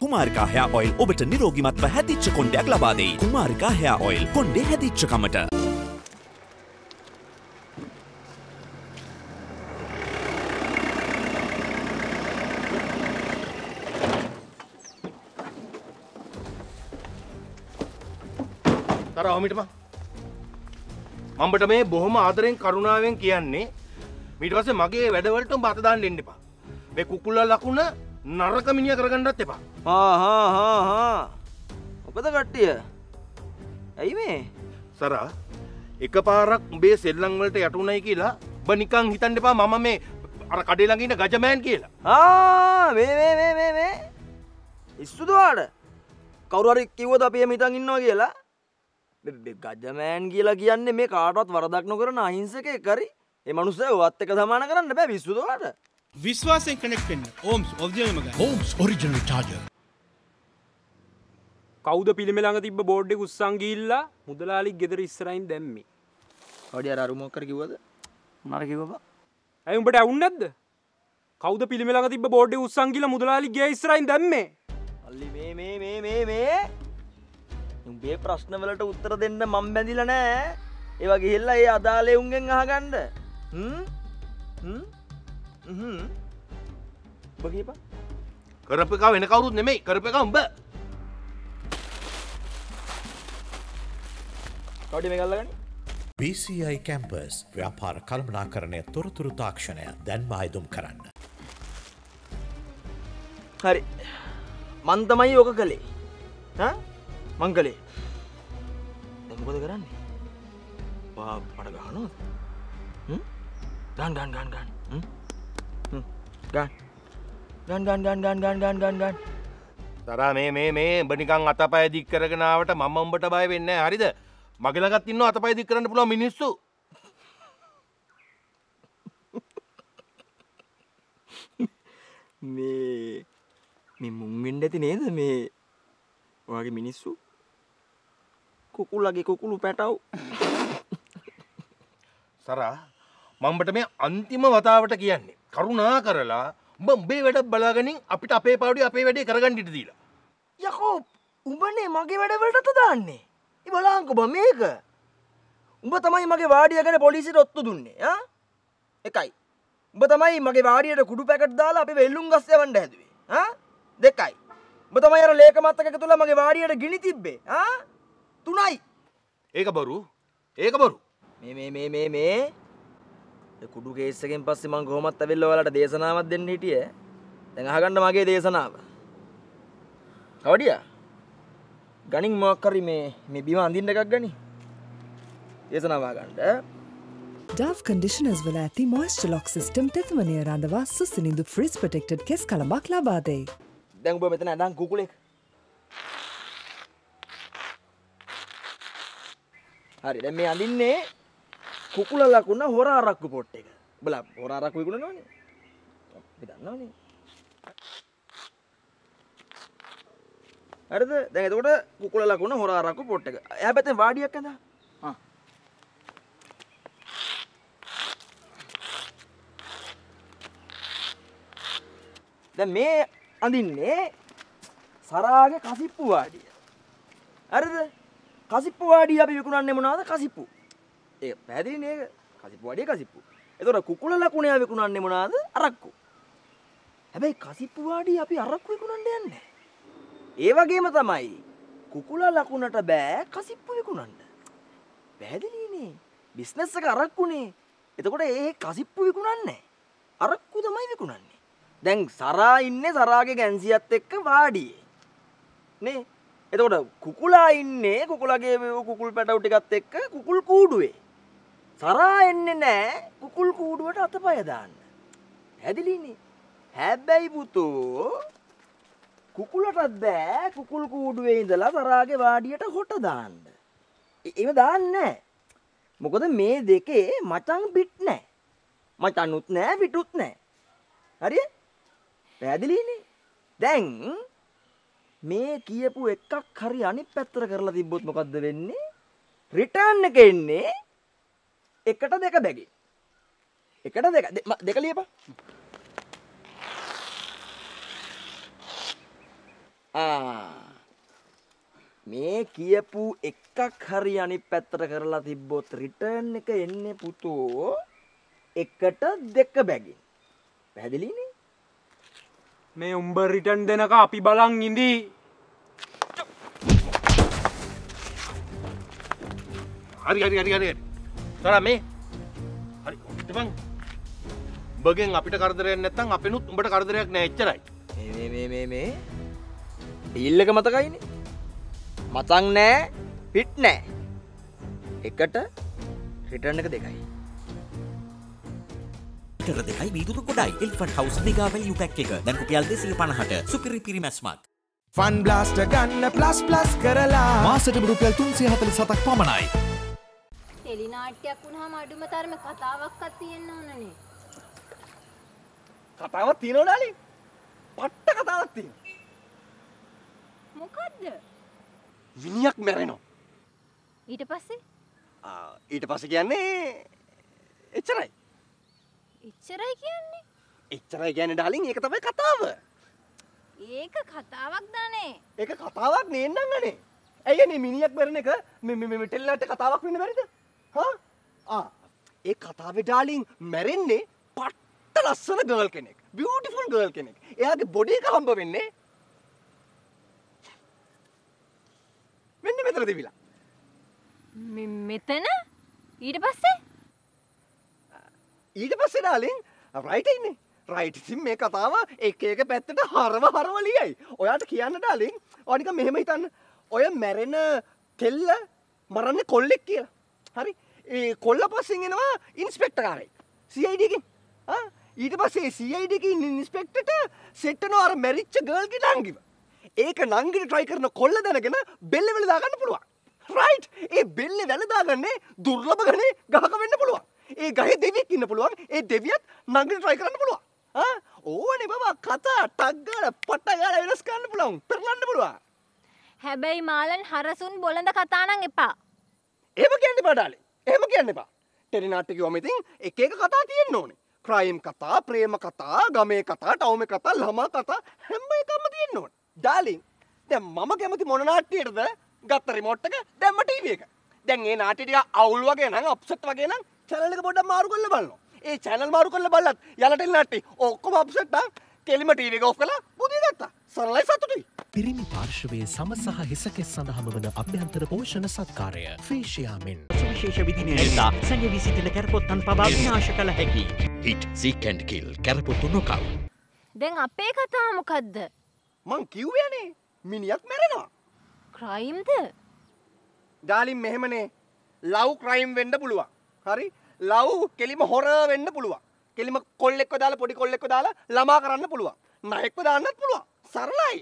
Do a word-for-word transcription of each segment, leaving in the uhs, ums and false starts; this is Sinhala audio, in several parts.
කුමාරිකා hair oil ඔබට නිරෝගීමත්ව හැදිච්ච කොණ්ඩයක් ලබා දෙයි. කුමාරිකා hair oil කොණ්ඩේ හැදිච්ච කමට. තර ඔමිටම මම්බට මේ බොහොම ආදරෙන් කරුණාවෙන් කියන්නේ ඊට පස්සේ මගේ වැඩවලට උඹ අත දාන්න දෙන්න එපා. මේ කුකුල්ලා ලකුණ නරක මිනිහා කරගන්නත් එපා. හා හා හා හා. මොකද කට්ටිය? ඇයි මේ? සරා එකපාරක් උඹේ සෙල්ලම් වලට යටුණයි කියලා ඔබ නිකන් හිතන්න එපා මම මේ අර කඩේ ළඟ ඉන්න ගජමෑන් කියලා. ආ මේ මේ මේ මේ මේ. ඉස්සුද වාඩ? කවුරු හරි කිව්වද අපි එහෙම හිතන් ඉන්නවා කියලා? ගජමෑන් කියලා කියන්නේ මේ කාටවත් වරදක් නොකරන අහිංසකයෙක් හරි. ඒ මනුස්සයව වත් එක සමාන කරන්න බෑ විශ්වද වාට. විශ්වාසයෙන් කනෙක්ට් වෙන්න. ඕම්ස් ඔරිජිනල්ම ගන්න. ඕම්ස් ඔරිජිනල් චාර්ජර්. කවුද පිළිමේ ළඟ තිබ්බ බෝඩ් එක උස්සන් ගිහිල්ලා මුදලාලි ගෙදර ඉස්සරහින් දැම්මේ. කවුද අර අරුමක් කර කිව්වද? මොනාර කිව්වපා? ඇයි උඹට ඇහුන්නේ නැද්ද? කවුද පිළිමේ ළඟ තිබ්බ බෝඩ් එක උස්සන් ගිහිල්ලා මුදලාලි ගේ ඉස්සරහින් දැම්මේ? අල්ලි මේ මේ මේ මේ මේ උඹේ ප්‍රශ්න වලට උත්තර දෙන්න මම බැඳිලා නෑ. ඒවා ගිහිල්ලා ඒ අදාළේ උන්ගෙන් අහගන්න. හ්ම් හ්ම් හ්ම් ඔබ කියපන්. කරපු එක වෙන කවුරුත් නෙමෙයි කරපු එක උඹ. කවුද මේ ගල්ලගන්නේ? B C I කැම්පස් ව්‍යාපාර කළමනාකරණය තොරතුරු තාක්ෂණය දැන් ආයුධම් කරන්න. හරි. මන් තමයි ඔක කළේ. හා? මං කළේ. දැන් මොකද කරන්නේ? වා මට ගහනවද? හ්ම්? ගන් ගන් ගන් ගන්. හ්ම්? හ්ම්. ගන්. ගන් ගන් ගන් ගන් ගන් ගන් ගන් ගන්. තරා මේ මේ මේ උඹ නිකන් අතපය දික් කරගෙන ආවට මම උඹට බය වෙන්නේ නැහැ හරිද? මගේ ළඟත් ඉන්නවා අතපය දික් කරන්න පුළුවන් මිනිස්සු. මේ මේ මුං වෙන්න ඇති නේද මේ ඔයාගේ මිනිස්සු? කුකුලගේ කුකුළු පැටව්. සරා මම්බට මේ අන්තිම වතාවට කියන්නේ කරුණා කරලා උඹ උඹේ වැඩ බලාගනින් අපිට අපේ පාඩුවේ අපේ වැඩේ කරගන්න ඉඩ දීලා. යකෝ උඹනේ මගේ වැඩ වලට දාන්නේ. ඒ බලංකො බා මේක. උඹ තමයි මගේ වාඩිය ගැන පොලිසියට ඔත්තු දුන්නේ ආ? එකයි. උඹ තමයි මගේ වාඩියට කුඩු පැකට් දාලා අපි වෙල්ලුම් ගස් යවන්න හැදුවේ. ආ? දෙකයි. උඹ තමයි අර ලේක මත්තක තුල මගේ වාඩියට ගිනි තිබ්බේ. ආ? තුනයි. ඒක බරු. ඒක බරු. මේ මේ මේ මේ මේ ඒ කුඩු කේස් එකෙන් පස්සේ මම කොහොමත් ඇවිල්ලා ඔයාලට දේශනාවක් දෙන්න හිටියේ. දැන් අහගන්න මගේ දේශනාව. කවඩියා? ගණින් මොකක් හරි මේ මේ බිම අඳින්න එකක් ගනි. දේශනාව අහගන්න. Dove conditioners වල ඇති moisture lock system තෙතමනය රඳවා සුසිනිඳු freeze protected කෙස් කලඹක් ලබා දෙයි. දැන් ඔබ මෙතන අඩන් කුකුලෙක්. හරි දැන් මේ අඳින්නේ කුකුල ලකුණ හොර අරක්කු පොට් එක. ඔබලා හොර අරක්කු විකුණනවනේ. අපි දන්නවනේ. හරිද? දැන් එතකොට කුකුල ලකුණ හොර අරක්කු පොට් එක. එහා පැත්තෙන් වාඩියක් ඇඳා. හා. දැන් මේ අඳින්නේ සරාගේ කසිප්පු වාඩිය. හරිද? කසිප්පු වාඩිය අපි විකුණන්නේ මොනවද? කසිප්පු. ඒක පැහැදිලිනේ ඒක. කසිප්පු වාඩිය කසිප්පු. එතකොට කුකුල ලකුණේ විකුණන්නේ මොනවද? අරක්කු. හැබැයි කසිප්පු වාඩිය අපි අරක්කු විකුණන්න යන්නේ. ඒ වගේම තමයි කුකුල ලකුණට බෑ කසිප්පු විකුණන්න. පැහැදිලිනේ. බිස්නස් එක අරක්කුනේ. එතකොට ඒ කසිප්පු විකුණන්නේ අරක්කු තමයි විකුණන්නේ. දැන් සරා ඉන්නේ සරාගේ ගැන්සියත් එක්ක වාඩියේ. නේ? එතකොට කුකුලා ඉන්නේ කුකුලගේ කුකුල් පැටවු ටිකත් එක්ක කුකුල් කූඩුවේ. සරා එන්නේ නැහැ කුකුල් කූඩුවට අතපය දාන්න. හැදිලිනේ. හැබැයි පුතෝ කුකුලටත් බෑ කුකුල් කූඩුවේ ඉඳලා සරාගේ වාඩියට හොට දාන්න. ඒව දාන්නේ නැහැ. මොකද මේ දෙකේ මචං පිට නැහැ. මචනුත් නැහැ පිටුත් නැහැ. හරිද? පැහැදිලිනේ. දැන් මේ කියපු එකක් හරි අනිත් පැත්තට කරලා තිබ්බොත් මොකද්ද වෙන්නේ? රිටර්න් එක එන්නේ එකට දෙක බැගේ. එකට දෙක දෙක ලියපන්. ආ මේ කියපු එකක් හරි අනිත් පැත්තට කරලා තිබ්බොත් රිටර්න් එක එන්නේ පුතෝ එකට දෙක බැගින්. පැහැදිලිනේ? මේ උඹ රිටර්න් දෙනක අපි බලන් ඉඳී. හරි හරි හරි හරි. තරා මේ. හරි. ඉතින් බගෙන් අපිට කරදරයක් නැත්නම් අපෙනුත් උඹට කරදරයක් නෑ එච්චරයි. මේ මේ මේ මේ ඩීල් එක මතකයිනේ. මතක් නෑ, හිට නෑ. එකට රිටර්න් එක දෙකයි. ටර දෙකයි වීදුරු ගොඩයි. Elephant House mega value pack එක. දැන් රුපියල් දෙසිය පනහට. සුපිරි පිරිමැස්මක්. ෆන් බ්ලාස්ටර් ගන්න ප්ලස් ප්ලස් කරලා මාසෙට රුපියල් තුන්සිය හතළිස් හතක් පමණයි. ටෙලි නාට්‍යයක් වුණාම අඩුම තරමේ කතාවක්වත් තියෙන්න ඕනනේ. කතාවක් තියෙනවද ඩාලි? පට්ට කතාවක් තියෙනවා. මොකද්ද? මිනිහක් මැරෙනවා. ඊට පස්සේ? ආ ඊට පස්සේ කියන්නේ එච්චරයි. එච්චරයි කියන්නේ? එච්චරයි කියන්නේ ඩාලින් ඒක තමයි කතාව. ඒක කතාවක් දානේ. ඒක කතාවක් නේන්නං අනේ. ඇයි අනේ මිනිහක් මැරෙන එක මේ මේ ටෙලිනාට කතාවක් වෙන්න බැරිද? හා? ආ ඒ කතාවේ ඩාලින් මැරෙන්නේ පට්ට ලස්සන ගර්ල් කෙනෙක්. බියුටිෆුල් ගර්ල් කෙනෙක්. එයාගේ බොඩි එක හම්බ වෙන්නේ මෙන්න මෙතන තිබිලා. මෙතන? ඊට පස්සේ? ඊට පස්සේ ඩාලින් රයිට් ඉන්නේ. රයිට් ඉතින් මේ කතාව එක එක පැත්තට හරව හරව ලියයි. ඔයාට කියන්න ඩාලින් ඔයා නිකන් මෙහෙම හිතන්න. ඔය මැරෙන කෙල්ල මරන්නේ කොල්ලෙක් කියලා. හරි? ඒ කොල්ල පස්සෙන් එනවා ඉන්ස්පෙක්ටර් කාරයෙක්. සී ආයි ඩී එකෙන්. ආ ඊට පස්සේ සී ආයි ඩී එකේ ඉන්ස්පෙක්ටර්ට සෙට් වෙනවා අර මැරිච්ච ගර්ල් ගේ නංගිව. ඒක නංගිට try කරන කොල්ල දැනගෙන බෙල්ල වෙල දාගන්න පුළුවන්. රයිට්? ඒ බෙල්ල වැල දාගන්නේ දුර්ලභ ගණේ ගහක වෙන්න පුළුවන්. ඒ ගහේ දෙවියෙක් ඉන්න පුළුවන්. ඒ දෙවියත් නංගිට try කරන්න පුළුවන්. ආ ඕනේ බබා කතා ටක් ගාලා පට්ට ගාලා වෙනස් කරන්න පුළුවන්. පෙරලන්න පුළුවන්. හැබැයි මාලන් හරසුන් බොළඳ කතා නම් එපා. එහෙම කියන්න එපා ඩාලි. එහෙම කියන්න එපා. ටෙලි නාට්‍ය කිව්වම ඉතින් එක එක කතා තියෙන්න ඕනේ. ක්‍රයිම් කතා, ප්‍රේම කතා, ගමේ කතා, ටවුමේ කතා, ළමා කතා හැම එකක්ම තියෙන්න ඕනේ. ඩාලින් දැන් මම කැමති මොන නාට්‍යයටද? ගත්ත රිමෝට් එක දැම්ම ටීවී එක. දැන් මේ නාට්‍ය ටික අවුල් වගේ නම් අප්සෙට් වගේ නම් channel එක පොඩ්ඩක් මාරු කරලා බලනවා. ඒ channel මාරු කරලා බලලත් යලා ටෙලි නාට්‍ය ඔක්කොම අප්සෙට් නම් කෙලිම ටීවී එක ඔෆ් කරලා බුදිය ගත්තා. සරලයි සතුටුයි. පිරිමි පාර්ශවයේ සම සහ හිසකෙස් සඳහාම වන අභ්‍යන්තර පෝෂණ සත්කාරය ෆේෂියාමෙන් සුවිශේෂ විදිනේ එල්ලා සංජය සිටින කැරපොත්තන් පවා විනාශ කළ හැකි. හිට් සීක් ඇන්ඩ් කිල් කැරපොත්තු නොකව්. දැන් අපේ කතාව මොකද්ද? මං කිව්වනේ මිනිහක් මැරෙනවා. ක්‍රයිම්ද? ඩාලින් මෙහෙමනේ ලව් ක්‍රයිම් වෙන්න පුළුවන්. හරි? ලව් කෙලිම හොර වෙන්න පුළුවන්. කෙලිම කොල්ලෙක්ව දාලා පොඩි කොල්ලෙක්ව දාලා ළමා කරන්න පුළුවන්. ණයෙක්ව දාන්නත් පුළුවන්. සරලයි.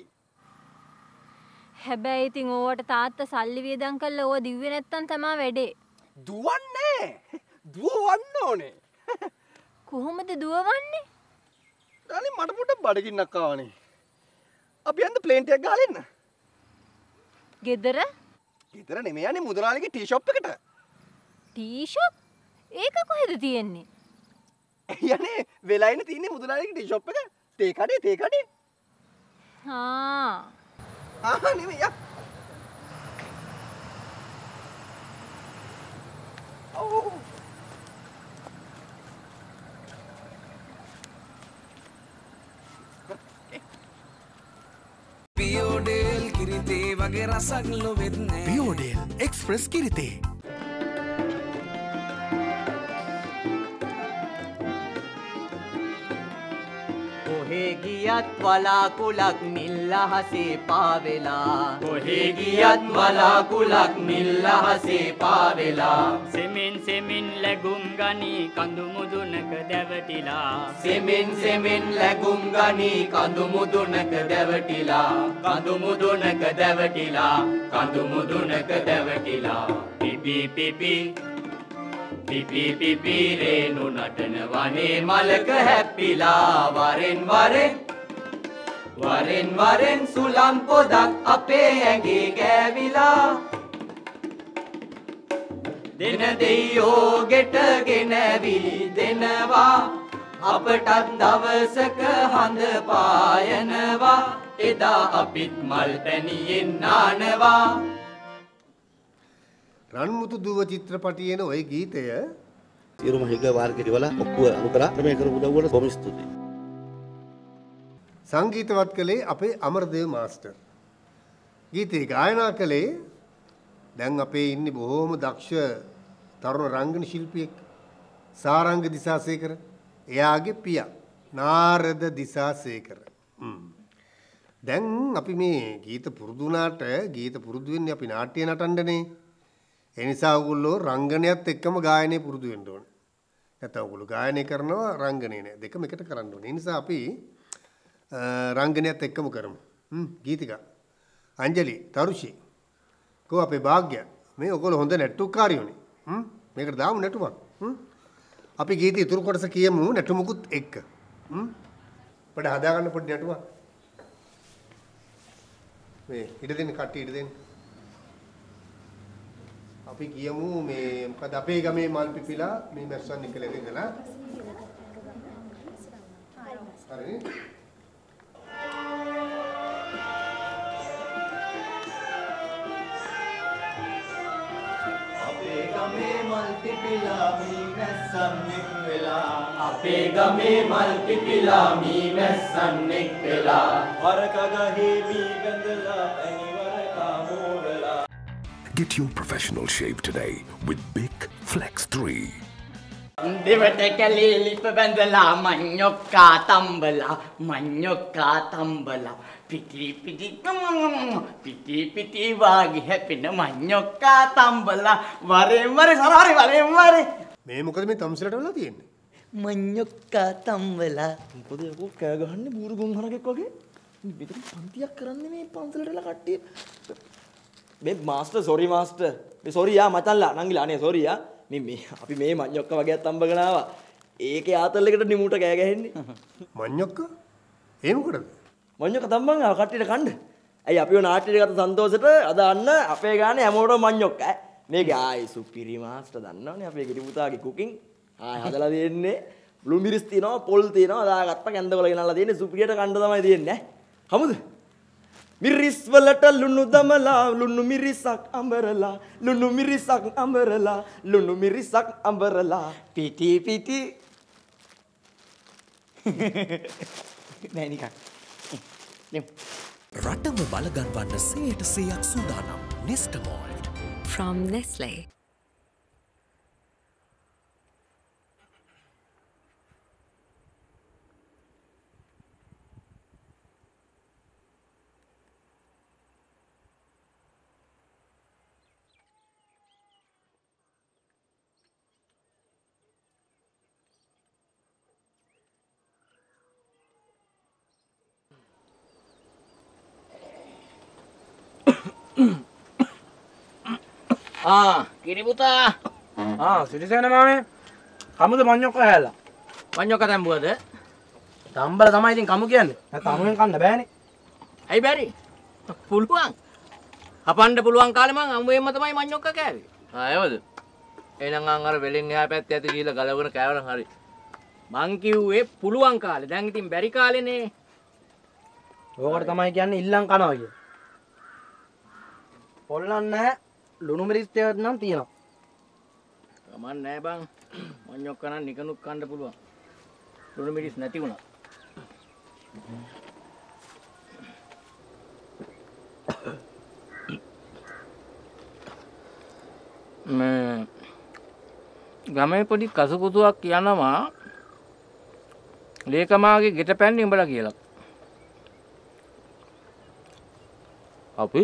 හැබැයි ඉතින් ඕවට තාත්තා සල්ලි වියදම් කරලා ඕව දිව්වේ නැත්තම් තමයි වැඩේ. දුවන්නේ. දුවවන්න ඕනේ. කොහොමද දුවවන්නේ? ඩාලින් මට පොඩ්ඩක් බඩගින්නක් ආවනේ. අපි යන්න ප්ලේන් ටිකක් ගහලා එන්න. ගෙදර? ගෙදර නෙමෙයි යන්නේ මුදලාලිගේ ටී ෂොප් එකට. Tea shop? ඒක කොහෙද තියෙන්නේ? යන්නේ වෙලයිනේ තියෙන්නේ මුදලාලිගේ ටී ෂොප් එක. තේ කඩේ තේ කඩේ. ආ. ආ නෙමෙයි යක්. ඔව්. පියෝඩේල් කිරිතේ වගේ රසක් ලොවෙන්නේ. පියෝඩේල් එක්ස්ප්‍රස් කිරිතේ. කොහේ ගියත් වලාකුලක් නිල් අහසේ පාවෙලා. කොහේ ගියත් වලාකුලක් නිල් අහසේ පාවෙලා. සෙමින් සෙමින් ලැබුම් ගනී කඳු මුදුනක දැවටිලා. සෙමින් සෙමින් ලැබුම් ගනී කඳු මුදුනක දැවටිලා. කඳු මුදුනක දැවටිලා. කඳු මුදුනක දැවටිලා. පිපි පිපි පිපි පිපි රේනු නටන වනේ මලක හැප්පිලා. වරෙන් වරෙන් වරෙන් වරෙන් සුළං පොදක් අපේ ඇඟේ ගෑවිලා. දෙන දෙයියෝ ගෙටගෙන ඇවිලි දෙනවා. අපටත් දවසක හඳ පායනවා. එදා අපිත් මල් පැණියෙන් නානවා. රන්මුතු දුව චිත්‍රපටයේන ওই ගීතය සියලුම හිග වාර්ගිකවල ඔක්කොම අනුකරා මේ කරපු උදව්වට බොහොම ස්තුතියි. සංගීතවත් කළේ අපේ අමරදේව මාස්ටර්. ගීතේ ගායනා කළේ දැන් අපේ ඉන්නේ බොහොම දක්ෂ තරුණ රංගන ශිල්පියෙක් සාරංග දිසාසේකර. එයාගේ පියා නාරද දිසාසේකර. දැන් අපි මේ ගීත පුරුදු වුණාට ගීත පුරුදු වෙන්නේ අපි නාට්‍ය නටන්නනේ. ඒ නිසා ඔයගොල්ලෝ රංගනයත් එක්කම ගායනය පුරුදු වෙන්න ඕනේ. නැත්නම් ඔයගොල්ලෝ ගායනය කරනවා රංගනේ නෑ. දෙකම එකට කරන්න ඕනේ. ඒ නිසා අපි රංගනයත් එක්කම කරමු. හ්ම් ගීතිකා අංජලි තරුෂි කෝ අපේ භාග්‍ය මේ ඔයගොල්ලෝ හොඳ නැට්ටුකාරියෝනේ. හ්ම් මේකට දාමු නැටුමක්. හ්ම් අපි ගීත ඉතුරු කොටස කියමු නැටුමකුත් එක්ක. හ්ම් පොඩ හදා ගන්න පොඩි නැටුමක්. මේ ඉඩ දෙන්න කට්ටිය ඉඩ දෙන්න. අපි කියමු මේ මොකද අපේ ගමේ මල් පිපිලා මේ මැස්සන් නිකලේ ඉඳලා හරි අපේ ගමේ මල් පිපිලා මේ මැස්සන් එක් වෙලා අපේ ගමේ මල් පිපිලා මේ මැස්සන් එක් වෙලා වරක ගහේ මී බඳලා ඇනි වරකා මෝරලා. Get your professional shape today with Bic Flex three. දෙවට කැලේ ලිප බැඳලා මඤ්ඤොක්කා තම්බලා මඤ්ඤොක්කා තම්බලා පිටි පිටි පිටි පිටි වාගේ හැපෙන මඤ්ඤොක්කා තම්බලා වරේ වරේ සරහරි වරේ වරේ. මේ මොකද මේ තම්සලට වෙලා තියෙන්නේ? මඤ්ඤොක්කා තම්බලා මොකද යකෝ කෑ ගහන්නේ බూరు ගොන් හරකෙක් වගේ. මෙතන පන්තියක් කරන්නේ මේ පන්සලටලා කට්ටිය. මේ මාස්ටර් සෝරි මාස්ටර් මේ සෝරි යා මචල්ලා නංගිලා අනේ සෝරි යා මේ මේ අපි මේ මඤ්ඤොක්ක වගේක් තම්බගෙන ආවා ඒකේ ආතල් එකට නිමුට කෑ ගහන්නේ මඤ්ඤොක්ක ඒ මොකටද මඤ්ඤොක්ක තම්බන් ආව කට්ටියට කන්න ඇයි අපිව නාට්‍යයට ගත්ත සන්තෝෂෙට අද අන්න අපේ ගානේ හැමෝටම මඤ්ඤොක්ක ඈ මේක ආයි සුපිරි මාස්ටර් දන්නවනේ අපේ ගිරි පුතාගේ කුකින් ආයි හදලා දෙන්නේ ලුණු මිරිස් තියනවා පොල් තියනවා දාගත්ත කැන්දවල ගෙනල්ලා දෙන්නේ සුපිරියට කන්න තමයි දෙන්නේ ඈ හමුද මිරිස් වලට ලුණු දමලා ලුණු මිරිසක් අඹරලා ලුණු මිරිසක් අඹරලා ලුණු මිරිසක් අඹරලා පිටි පිටි නෑ නිකන් රටම බලගන්වන්න සීයට සීයක් සූදානම් Nestamalt from Nestle. ආ කිරි පුතා ආ සිරිසේන මාමේ කමුද මඤ්ඤොක්ක හැලා මඤ්ඤොක්ක තම්බුවද තම්බල තමයි ඉතින් කමු කියන්නේ නැත්නම් අමුෙන් කන්න බෑනේ ඇයි බැරි පුළුවන් අපන්න පුළුවන් කාලේ මං අමුෙන්ම තමයි මඤ්ඤොක්ක කෑවේ ආයවද එහෙනම් අර වෙලෙන් එහා පැත්තේ ඇති ගිහලා ගලවගෙන කෑවනම් හරි මං කිව්වේ පුළුවන් කාලේ දැන් ඉතින් බැරි කාලේනේ ඕකට තමයි කියන්නේ ඉල්ලන් කනවා කිය පොල්ලන් නැහැ ලුණු මිරිස් තේවත් නම් තියෙනවා. ගමන් නෑ බං. මඤ්ඤොක්ක නම් නිකනුත් කන්න පුළුවන්. ලුණු මිරිස් නැති වුණා. මේ ගමේ පොඩි කසුකුතුවක් කියනවා ලේකමාගේ ගෙට පැන්නේ උඹලා කියලා. අපි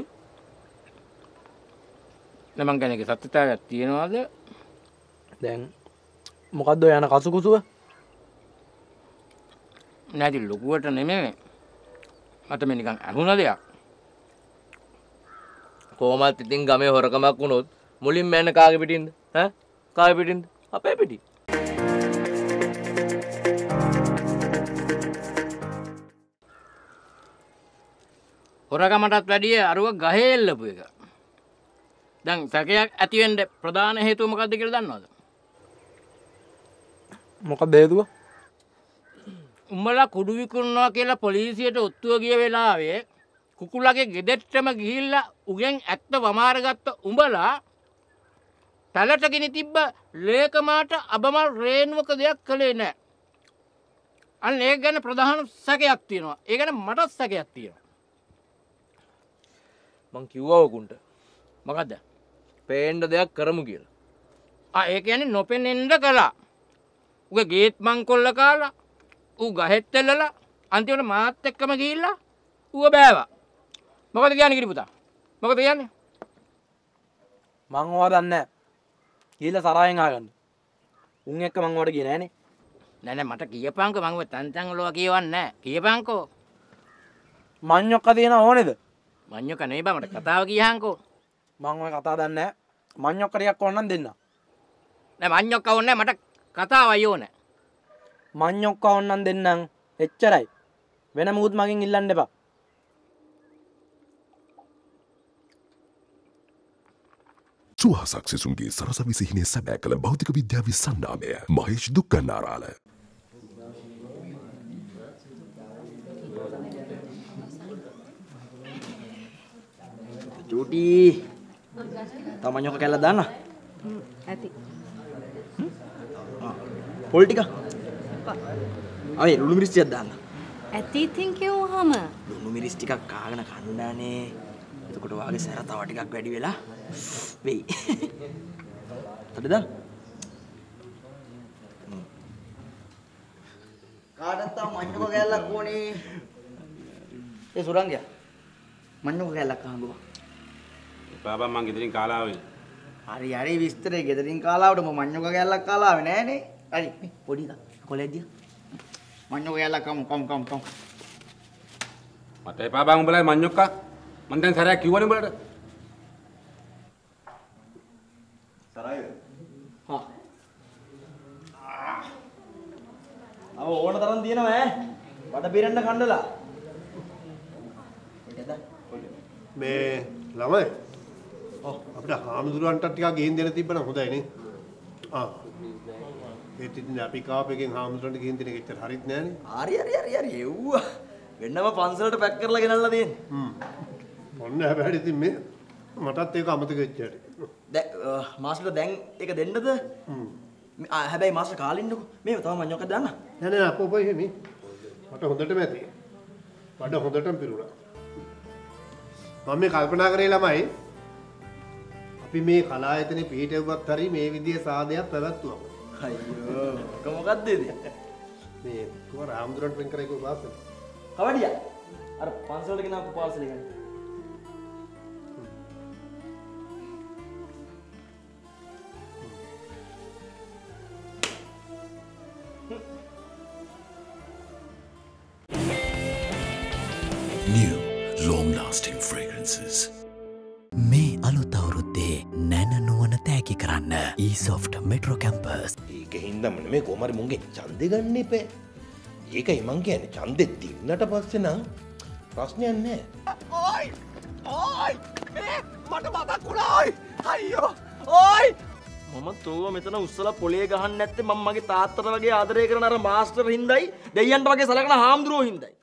නමං කෙනෙක් සත්‍යතාවයක් තියනවාද දැන් මොකද්ද යන කසුකුසුව නැති ලොකුවට නෙමෙයි මට මේ නිකන් අහුණ දෙයක් කොහොමත් ඉතින් ගමේ හොරකමක් වුණොත් මුලින්ම යන්නේ කාගේ පිටින්ද ඈ කාගේ පිටින්ද අපේ පිටින් හොරකමටත් වැඩිය අරුව ගහේ එල්ලපු එක දැන් සැකයක් ඇති වෙන්න ප්‍රධාන හේතුව මොකක්ද කියලා දන්නවද? මොකක්ද හේතුව? උඹලා කුඩු විකුණනවා කියලා පොලිසියට ඔත්තුව ගිය වෙලාවේ කුකුලගේ ගෙදෙට්ටම ගිහිල්ලා උගෙන් ඇත්ත වමාරගත්ත උඹලා තලට ගෙන තිබ්බ ලේකමාට අබමල් රේණුවක දෙයක් කළේ නැහැ. අන්න ඒක ගැන ප්‍රධාන සැකයක් තියෙනවා. ඒ ගැන මටත් සැකයක් තියෙනවා. මං කිව්වා ඔකුන්ට. මොකද්ද? පේන්න දෙයක් කරමු කියලා. ආ ඒ කියන්නේ නොපෙනෙන්න කළා. උගේ ගේට් මංකොල්ල කාලා ඌ ගහෙත් එල්ලලා අන්තිමට මාත් එක්කම ගිහිල්ලා ඌව බෑවා. මොකද කියන්නේ කිරි පුතා? මොකද කියන්නේ? මං ඕවා දන්නේ නැහැ. ගිහිල්ලා සරායෙන් ආගන්න. උන් එක්ක මං ඔයාලට ගියේ නෑනේ. නෑ නෑ මට කියපන්කෝ මං ඔය තන්තන් වල කියවන්නේ නෑ. කියපන්කෝ. මඤ්ඤොක්ක තියෙන ඕනේද? මඤ්ඤොක්ක නෙවෙයි බා මට කතාව කියහන්කෝ. මං ඔය කතාව දන්නේ නැහැ. මඤ්ඤොක්ක ටිකක් ඕනනම් දෙන්න. නෑ මඤ්ඤොක්ක ඕනේ නෑ මට කතාවයි ඕනේ. මඤ්ඤොක්ක ඕනනම් දෙන්නම්. එච්චරයි. වෙන මොකුත් මගෙන් ඉල්ලන්න එපා. සුහසක් සිසුන්ගේ සරස විසිහිනේ සැබෑ කළ භෞතික විද්‍යා විසන්නාමය මහේෂ් දුක්කන්නාරාල. චූටි තමන්යක කැල්ල දාන්න. ඇති. පොල් ටික. අය ලුණු මිරිස් ටිකක් දාන්න. ඇති ඉතින් කිව්වහම ලුණු මිරිස් ටිකක් කාගෙන කන්නනේ. එතකොට වාගේ සැර තව ටිකක් වැඩි වෙලා වෙයි. හරිද? කාටත් තව මඤ්ඤොක කැල්ලක් ඕනේ. ඒ සුරංගයා. මඤ්ඤොක කැල්ලක් අහඹවා. බාබා මං ගෙදරින් කාලා ආවේ. හරි හරි විස්තරේ ගෙදරින් කාලාවට මම මඤ්ඤොක කැල්ලක් කාලා ආවේ නෑනේ. හරි පොඩි එක කොලෙද්ද? මඤ්ඤොක කැල්ලක් කමු කමු කමු කමු. මට එපා බං උඹලා මඤ්ඤොක්කා. මං දැන් සරයක් කිව්වනේ උඹලට. සරායද? හා. අව ඕන තරම් තියෙනවා ඈ. වඩ පිරෙන්න කණ්ඩලා. මේ ළමයි. ඔව් අපිට හාමුදුරුවන්ට ටිකක් ගිහින් දෙන්න තිබ්බනම් හොඳයි නේ. ආ. ඒත් ඉතින් අපි කාපේකින් හාමුදුරුවන්ට ගිහින් දෙන එක ඇත්තට හරිත් නෑනේ. හරි හරි හරි හරි එව්වා. වෙන්නම පන්සලට පැක් කරලා ගෙනල්ලා දෙන්නේ. හ්ම්. ඔන්න හැබැයි ඉතින් මේ මටත් ඒක අමතක වෙච්ච හැටි. දැන් මාස්ටර්ට දැන් ඒක දෙන්නද? හ්ම්. හැබැයි මාස්ටර් කාලින්නකෝ. මේ තව මඤ්ඤොක්ක දාන්න. නෑ නෑ අපෝ පොයි මේ. මට හොඳටම ඇති. වඩ හොඳටම පිරුණා. මම මේ කල්පනා කරේ ළමයි අපි මේ කලායතනේ පිහිටෙව්වත් හරි මේ විදිහේ සාදයක් පැවැත්තුවා. අයියෝ ඔක මොකද්ද ඉතින්? මේ කොහොම රාම්දුරන්ට වෙන් කරේ කොහොමද පාසල? කවඩියා. අර පන්සලට ගෙනාපු පාසල එක. New long-lasting fragrances. මේ අලුත් අවුරුද්දේ නැන නුවණ තෑගි කරන්න E-Soft Metro Campus. ඒක හින්දාම නෙමෙයි කොහොම හරි මුන්ගේ ඡන්දෙ ගන්න එපා. ඒකයි මං කියන්නේ ඡන්දෙ දින්නට පස්සේ නම් ප්‍රශ්නයක් නැහැ. ඕයි! ඕයි! මේ මට මතක් වුණා ඕයි! අයියෝ! ඕයි! මම තෝව මෙතන උස්සලා පොලේ ගහන්න නැත්තේ මම මගේ තාත්තට වගේ ආදරය කරන අර මාස්ටර් හින්දායි දෙයියන්ට වගේ සලකන හාමුදුරුවෝ හින්දායි.